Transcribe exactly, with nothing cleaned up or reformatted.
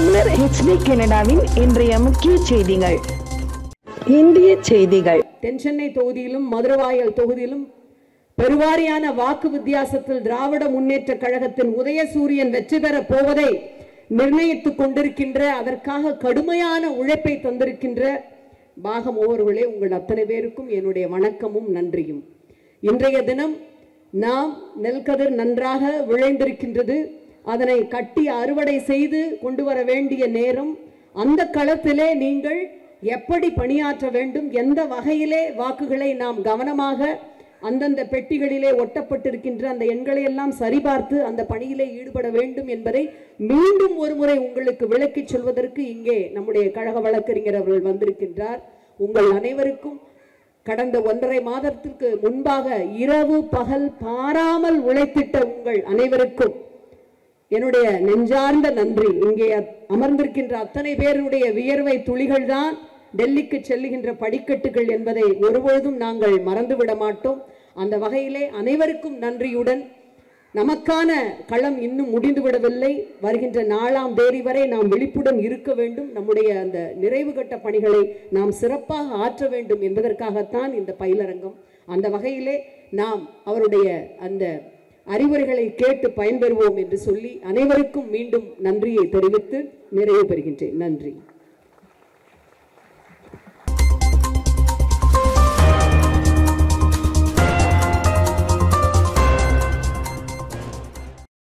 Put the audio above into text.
தமிழர் ஹெச்டி கனடாவின் இன்றைய முக்கிய செய்திகள். இந்திய செய்திகள். தென்சென்னை தொகுதியிலும் மதுரவாயல் தொகுதியிலும் பெருவாரியான வாக்கு வித்தியாசத்தில் திராவிட முன்னேற்ற கழகத்தின் உதயசூரியன் வெற்றி பெறப் போவதை நிர்ணயித்துக் கொண்டிருக்கின்ற, அதற்காக கடுமையான உழைப்பை தந்திருக்கின்ற பாகம் ஓவர்களே, உங்கள் அத்தனை பேருக்கும் என்னுடைய வணக்கமும் நன்றியும். இன்றைய தினம் நாம் நெல்கதிர் நன்றாக விளைந்திருக்கின்றது. அதனை கட்டி அறுவடை செய்து கொண்டு வர வேண்டிய நேரம். அந்த களத்திலே நீங்கள் எப்படி பணியாற்ற வேண்டும், எந்த வகையிலே வாக்குகளை நாம் கவனமாக அந்தந்த பெட்டிகளிலே ஒட்டப்பட்டிருக்கின்ற அந்த எண்களை எல்லாம் சரிபார்த்து அந்த பணியிலே ஈடுபட வேண்டும் என்பதை மீண்டும் ஒரு முறை உங்களுக்கு விளக்கி சொல்வதற்கு இங்கே நம்முடைய கழக வழக்கறிஞர் அவர்கள் வந்திருக்கின்றார். உங்கள் அனைவருக்கும் கடந்த ஒன்றரை மாதத்திற்கு முன்பாக இரவு பகல் பாராமல் உழைத்திட்ட உங்கள் அனைவருக்கும் என்னுடைய நெஞ்சார்ந்த நன்றி. இங்கே அமர்ந்திருக்கின்ற அத்தனை பேருடைய வியர்வை துளிகள் தான் டெல்லிக்கு செல்லுகின்ற படிக்கட்டுகள் என்பதை ஒருபொழுதும் நாங்கள் மறந்துவிட மாட்டோம். அந்த வகையிலே அனைவருக்கும் நன்றியுடன், நமக்கான களம் இன்னும் முடிந்துவிடவில்லை. வருகின்ற நாலாம் தேதி வரை நாம் விழிப்புடன் இருக்க வேண்டும். நம்முடைய அந்த நிறைவு கட்ட பணிகளை நாம் சிறப்பாக ஆற்ற வேண்டும் என்பதற்காகத்தான் இந்த பயிலரங்கம். அந்த வகையிலே நாம் அவருடைய அந்த அறிவுரைகளை கேட்டு பயன்பெறுவோம் என்று சொல்லி அனைவருக்கும் மீண்டும் நன்றியை தெரிவித்து நிறைவு பெறுகின்றேன். நன்றி.